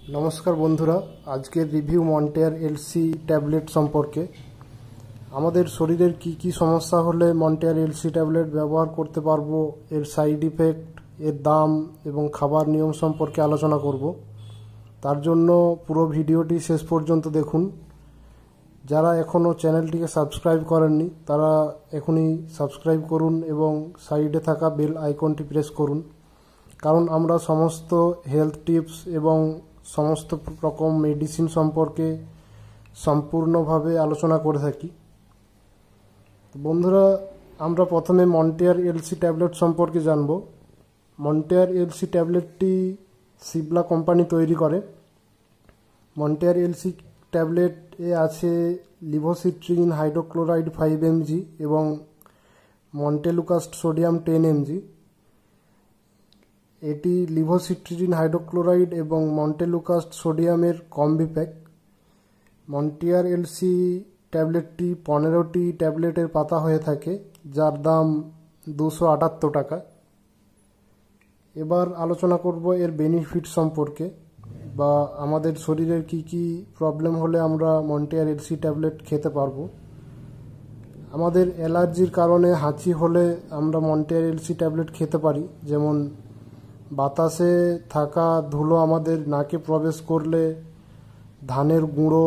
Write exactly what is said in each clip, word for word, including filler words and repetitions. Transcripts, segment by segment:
नमस्कार बंधुरा आज के रिव्यू मन्टेयर एलसी टैबलेट सम्पर्के आमादेर शरीरेर की की समस्या होले मन्टेयर एलसी टैबलेट व्यवहार करते पारबो एर साइड इफेक्ट एर दाम एवं खाबार नियम सम्पर्के आलोचना करब। तार जोन्नो पुरो भिडियोटी शेष पर्यन्त देखुन। যারা এখনো চ্যানেলটিকে সাবস্ক্রাইব করেননি তারা এখনই সাবস্ক্রাইব করুন এবং সাইডে থাকা বেল আইকনটি প্রেস করুন, কারণ আমরা সমস্ত হেলথ টিপস এবং সমস্ত রকম মেডিসিন সম্পর্কে সম্পূর্ণভাবে আলোচনা করে থাকি। বন্ধুরা, আমরা প্রথমে মন্টেয়ার এলসি ট্যাবলেট সম্পর্কে জানব। মন্টেয়ার এলসি ট্যাবলেটটি সিবলা কোম্পানি তৈরি করে। মন্টেয়ার এলসি ট্যাবলেট এ আছে লিভোসিট্রিন হাইড্রোক্লোরাইড ফাইভ এমজি এবং মন্টেলুকাস্ট সোডিয়াম টেন এমজি। এটি লিভোসিট্রিন হাইড্রোক্লোরাইড এবং মন্টেলুকাস্ট সোডিয়ামের কম্বি প্যাক। মন্টেয়ার এলসি ট্যাবলেটটি পনেরোটি ট্যাবলেটের পাতা হয়ে থাকে, যার দাম দুশো আটাত্তর টাকা। এবার আলোচনা করব এর বেনিফিট সম্পর্কে, বা আমাদের শরীরের কি কি প্রবলেম হলে আমরা মন্টেয়ার এলসি ট্যাবলেট খেতে পারবো। আমাদের অ্যালার্জির কারণে হাঁচি হলে আমরা মন্টেয়ার এলসি ট্যাবলেট খেতে পারি। যেমন বাতাসে থাকা ধুলো আমাদের নাকে প্রবেশ করলে, ধানের গুঁড়ো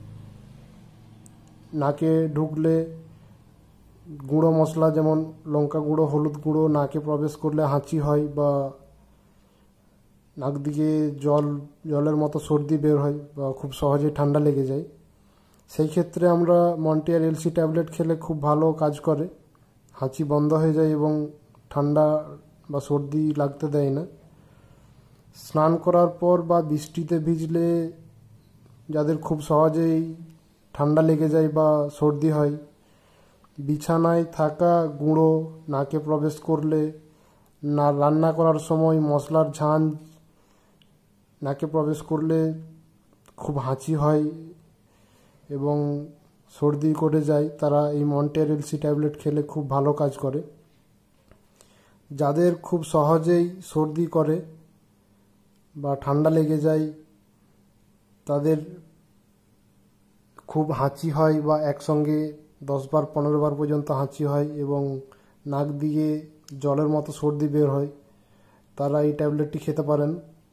নাকে ঢুকলে, গুঁড়ো মশলা যেমন লঙ্কা গুঁড়ো হলুদ গুঁড়ো নাকে প্রবেশ করলে হাঁচি হয়, বা নাক দিকে জল জলের মতো সর্দি বের হয়, বা খুব সহজেই ঠান্ডা লেগে যায়। সেই ক্ষেত্রে আমরা মন্টেয়ার এলসি ট্যাবলেট খেলে খুব ভালো কাজ করে, হাঁচি বন্ধ হয়ে যায় এবং ঠান্ডা বা সর্দি লাগতে দেয় না। স্নান করার পর বা বৃষ্টিতে ভিজলে যাদের খুব সহজেই ঠান্ডা লেগে যায় বা সর্দি হয়, বিছানায় থাকা গুঁড়ো নাকে প্রবেশ করলে, না রান্না করার সময় মশলার ঝাঁঝ নাকে প্রবেশ করলে খুব হাঁচি হয় এবং সর্দি করে যায়, তারা এই মন্টেয়ার এলসি ট্যাবলেট খেলে খুব ভালো কাজ করে। যাদের খুব সহজেই সর্দি করে বা ঠান্ডা লেগে যায়, তাদের খুব হাঁচি হয় বা একসঙ্গে দশ বার পনেরো বার পর্যন্ত হাঁচি হয় এবং নাক দিয়ে জলের মতো সর্দি বের হয়, তারা এই ট্যাবলেটটি খেতে পারেন।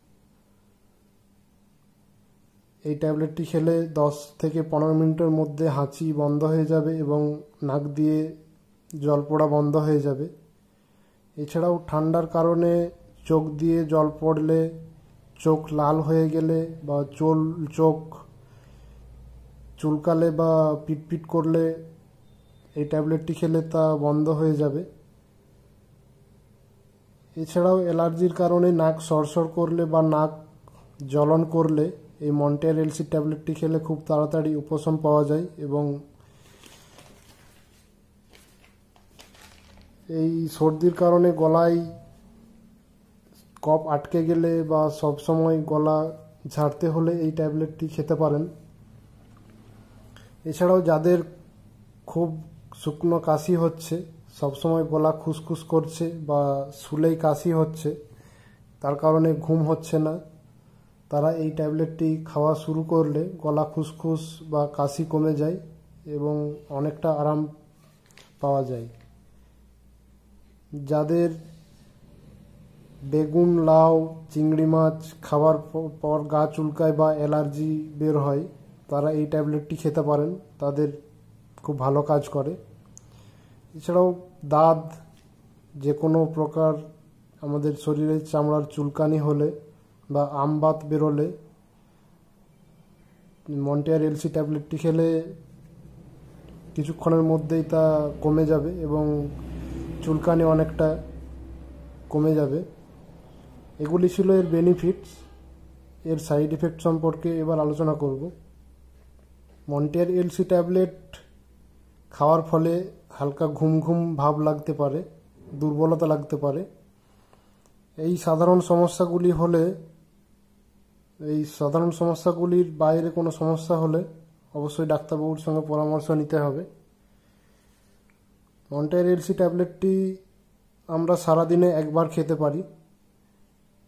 এই ট্যাবলেটটি খেলে দশ থেকে পনেরো মিনিটের মধ্যে হাঁচি বন্ধ হয়ে যাবে এবং নাক দিয়ে জল পড়া বন্ধ হয়ে যাবে। এছাড়াও ঠান্ডার কারণে চোখ দিয়ে জল পড়লে, চোখ লাল হয়ে গেলে বা চোল চোখ চুলকালে বা পিটপিট করলে এই ট্যাবলেটটি খেলে তা বন্ধ হয়ে যাবে। এছাড়াও অ্যালার্জির কারণে নাক সরসর করলে বা নাক জ্বলন করলে এই মন্টেয়ার এলসি ট্যাবলেটটি খেলে খুব তাড়াতাড়ি উপশম পাওয়া যায়। এবং এই সর্দির কারণে গলায় কফ আটকে গেলে বা সব সময় গলা ঝাড়তে হলে এই ট্যাবলেটটি খেতে পারেন। এছাড়াও যাদের খুব শুকনো কাশি হচ্ছে, সবসময় গলা খুসখুস করছে বা শুলেই কাশি হচ্ছে, তার কারণে ঘুম হচ্ছে না, তারা এই ট্যাবলেটটি খাওয়া শুরু করলে গলা খুসখুস বা কাশি কমে যায় এবং অনেকটা আরাম পাওয়া যায়। যাদের বেগুন, লাউ, চিংড়ি মাছ খাওয়ার পর গা চুলকায় বা অ্যালার্জি বের হয়, তারা এই ট্যাবলেটটি খেতে পারেন, তাদের খুব ভালো কাজ করে। এছাড়াও দাঁত, যে কোনো প্রকার আমাদের শরীরে চামড়ার চুলকানি হলে বা আমবাত বেরোলে মন্টেয়ার এলসি ট্যাবলেটটি খেলে কিছুক্ষণের মধ্যেই তা কমে যাবে এবং চুলকানি অনেকটা কমে যাবে। এগুলি ছিল এর বেনিফিটস। এর সাইড ইফেক্ট সম্পর্কে এবার আলোচনা করব। মন্টেয়ার এলসি ট্যাবলেট খাওয়ার ফলে হালকা ঘুম ঘুম ভাব লাগতে পারে, দুর্বলতা লাগতে পারে। এই সাধারণ সমস্যাগুলি হলে এই সাধারণ সমস্যাগুলির বাইরে কোনো সমস্যা হলে অবশ্যই ডাক্তারবাবুর সঙ্গে পরামর্শ নিতে হবে। মন্টেয়ার এলসি ট্যাবলেটটি আমরা সারাদিনে একবার খেতে পারি।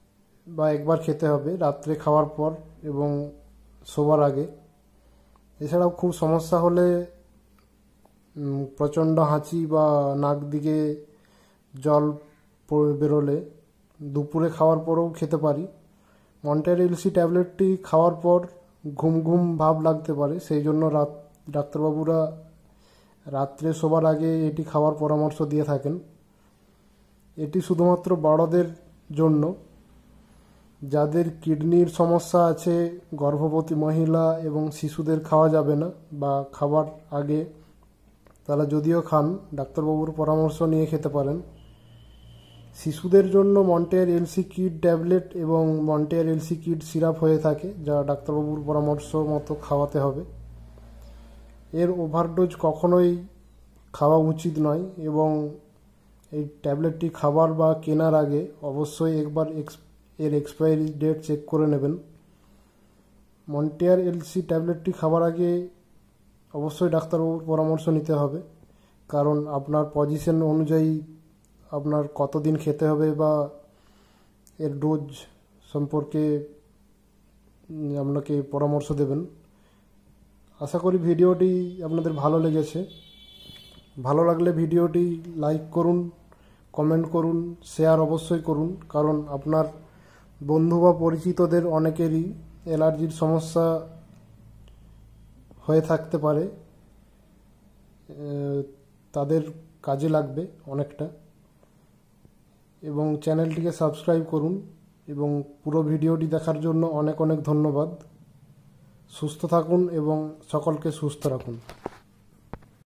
বা একবার খেতে হবে রাত্রে খাওয়ার পর এবং শোবার আগে। এছাড়াও খুব সমস্যা হলে প্রচণ্ড হাঁচি বা নাক দিকে জল বেরোলে দুপুরে খাওয়ার পরেও খেতে পারি। মন্টের এলসি ট্যাবলেটটি খাওয়ার পর ঘুম ঘুম ভাব লাগতে পারে, সেই জন্য রাত ডাক্তারবাবুরা রাত্রে শোবার আগে এটি খাওয়ার পরামর্শ দিয়ে থাকেন। এটি শুধুমাত্র বড়দের জন্য। যাদের কিডনির সমস্যা আছে, গর্ভবতী মহিলা এবং শিশুদের খাওয়া যাবে না বা খাবার আগে তারা যদিও খান ডাক্তারবাবুর পরামর্শ নিয়ে খেতে পারেন। শিশুদের জন্য মন্টের এলসি কিড ট্যাবলেট এবং মন্টের এলসি কিড সিরাপ হয়ে থাকে, যা ডাক্তারবাবুর পরামর্শ মতো খাওয়াতে হবে। এর ওভারডোজ কখনোই খাওয়া উচিত নয় এবং এই ট্যাবলেটটি খাবার বা কেনার আগে অবশ্যই একবার এর এক্সপায়ারি ডেট চেক করে নেবেন। মন্টের এলসি ট্যাবলেটটি খাবার আগে অবশ্যই ডাক্তারবাবুর পরামর্শ নিতে হবে, কারণ আপনার পজিশন অনুযায়ী আপনার কতদিন খেতে হবে বা এর ডোজ সম্পর্কে আপনাকে পরামর্শ দেবেন। আশা করি ভিডিওটি আপনাদের ভালো লেগেছে। ভালো লাগলে ভিডিওটি লাইক করুন, কমেন্ট করুন, শেয়ার অবশ্যই করুন, কারণ আপনার বন্ধু বা পরিচিতদের অনেকেরই অ্যালার্জির সমস্যা হয়ে থাকতে পারে, তাদের কাজে লাগবে অনেকটা। এবং চ্যানেলটিকে সাবস্ক্রাইব করুন এবং পুরো ভিডিওটি দেখার জন্য অনেক অনেক ধন্যবাদ। সুস্থ থাকুন এবং সকলকে সুস্থ রাখুন।